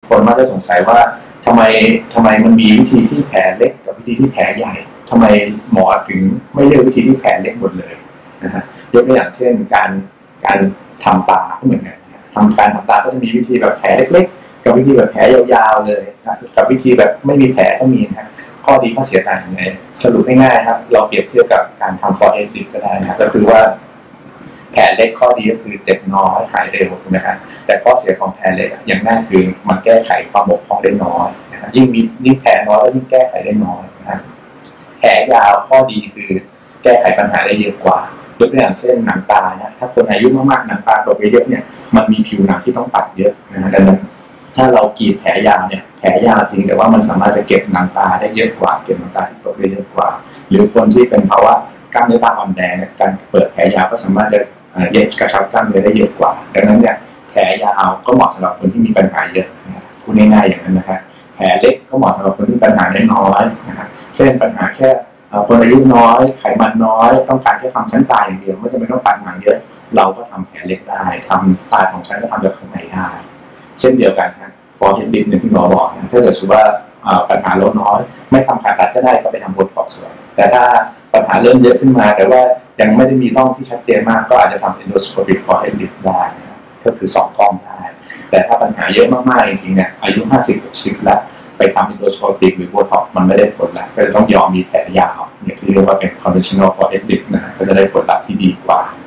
คนมักจะสงสัยว่าทำไมมันมีวิธีที่แผลเล็กกับวิธีที่แผลใหญ่ทำไมหมอถึงไม่เลือกวิธีที่แผลเล็กหมดเลยนะฮะยกตัวอย่างเช่นการทำตาก็เหมือนกันการทำตาก็จะมีวิธีแบบแผลเล็กๆกับวิธีแบบแผลยาวๆเลยนะกับวิธีแบบไม่มีแผลก็มีนะข้อดีข้อเสียต่างยังไงสรุปง่ายๆครับเราเปรียบเทียบกับการทำ forehead lift ก็ได้นะก็คือว่าแผลเล็กข้อดีก็คือเจ็บน้อยหายเร็วนะครับแต่ข้อเสียของแผลเล็กอย่างแรกคือมันแก้ไขความบกพร่องได้น้อยนะครับยิ่งแผลน้อยก็ยิ่งแก้ไขได้น้อยนะครับแผลยาวข้อดีคือแก้ไขปัญหาได้เยอะกว่ายกตัวอย่างเช่นหนังตานะถ้าคนอายุมากๆหนังตาตกไปเยอะเนี่ยมันมีผิวหนังที่ต้องตัดเยอะนะดังนั้นถ้าเรากรีดแผลยาวเนี่ยแผลยาวจริงแต่ว่ามันสามารถจะเก็บหนังตาได้เยอะกว่าเก็บหนังตาที่ตกได้เยอะกว่าหรือคนที่เป็นภาวะกล้ามเนื้อตาอ่อนแรงการเปิดแผลยาวก็สามารถจะเย็บกระชับกล้ามเนื้อได้เยอะกว่าดังนั้นเนี่ยแผลยาวก็เหมาะสำหรับคนที่มีปัญหาเยอะพูดง่ายๆอย่างนั้นนะครับแผลเล็กก็เหมาะสำหรับคนที่ปัญหาน้อยนะครับเช่นปัญหาแค่คนอายุน้อยไขมันน้อยต้องการแค่ทำชั้นตาอย่างเดียวไม่จำเป็นต้องตัดหนังเยอะเราก็ทำแผลเล็กได้ทำตาของชั้นก็ทำจากข้างในได้เช่นเดียวกันครับforehead liftอย่างที่หมอบอกนะถ้าเกิดว่าปัญหาลดน้อยไม่ทำผ่าตัดก็ได้ก็ไปทำโบท็อกซ์แต่ถ้าปัญหาเริ่มเยอะขึ้นมาแต่ว่ายังไม่ได้มีร่องที่ชัดเจนมากก็อาจจะทำ endoscopic forehead lift ได้ก็คือ2กล้องได้แต่ถ้าปัญหาเยอะมากๆจริงๆเนี่ยอายุ50-60แล้วไปทำ endoscopic หรือโบท็อกซ์มันไม่ได้ผลแล้วก็ต้องยอมมีแผลยาวอย่างที่เรียกว่าเป็น conventional forehead lift นะก็จะได้ผลลัพธ์ที่ดีกว่า